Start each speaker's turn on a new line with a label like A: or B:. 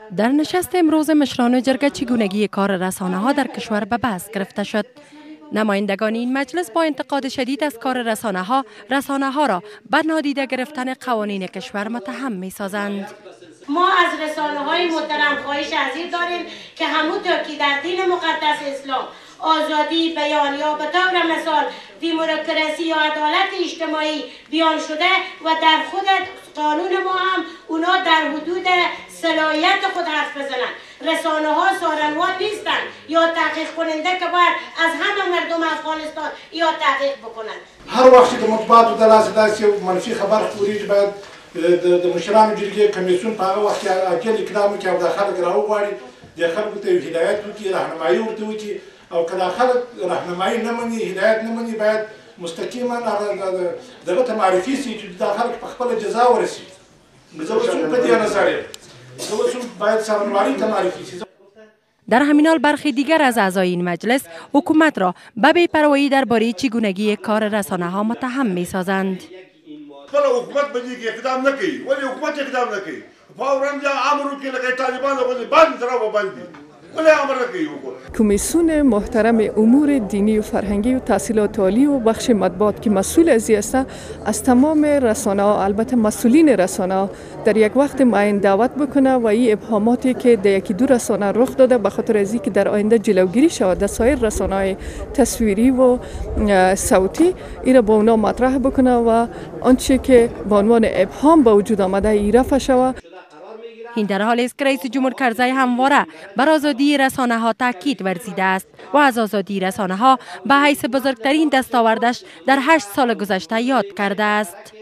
A: در نشست امروز مشران جرگه چگونگی کار رسانه ها در کشور به بحث گرفته شد. نمایندگان این مجلس با انتقاد شدید از کار رسانه ها را به نادیده گرفتن قوانین کشور متهم می سازند.
B: ما از رسانه های محترم خواهش عزیز داریم که همونطور که در دین مقدس اسلام آزادی بیان یا به طور مثال دموکراسی یا عدالت اجتماعی بیان شده و در خود قانون ما هم اونا در حدود صلاحیت خود حرف بزنن. رسانه ها سارنوار نیستن یا تحقیق کننده که باید از همه مردم افغانستان یا تحقیق بکنن.
C: هر وقت که مطبوعات د لاسه داسې منفي خبر خوريږي باید د مشرانو جرګې کمیسیون په هغه وخت کې اکل اقدام وکړي او د خلک راوغواړي، د خلکو ته هدایت وکړي، راهنمایي ورته وکړي، او که د خلک راهنمایي نه مني، هدایت نه مني، باید مستقیما دغه ته معرفي سي چې دا خلک په خپله جزا ورسي. زه اوس هم په دې نظر یم، زه اوس هم باید سرنواری ته معرفي سي.
A: در همین حال برخی دیگر از اعضای این مجلس حکومت را به بی‌پروایی درباره چگونگی کار رسانه ها متهم می سازند.
D: حکومت به دیگه اقدام نکړي، ولی حکومت اقدام نکړي، فوراً امر وکړي لکه طالبان غوندې باندې راو باندې ولی امر نکړي.
E: کمیسیون محترم امور دینی و فرهنگی و تحصیلات عالی و بخش مطبوعات که مسئول از است، از تمام رسانه ها، البته مسئولین رسانه ها در یک وقت معین دعوت بکنه و این ابهاماتی که در یکی دو رسانه رخ داده به خاطر از اینکه در آینده جلوگیری شود در سایر رسانه های تصویری و صوتی این را با اونا مطرح بکنه و آنچه که به عنوان ابهام به وجود آمده ای رفع شود.
A: این در حالی است که رئیس جمهور کرزی همواره بر آزادی رسانه ها تاکید ورزیده است و از آزادی رسانه ها به حیث بزرگترین دستاوردش در 8 سال گذشته یاد کرده است.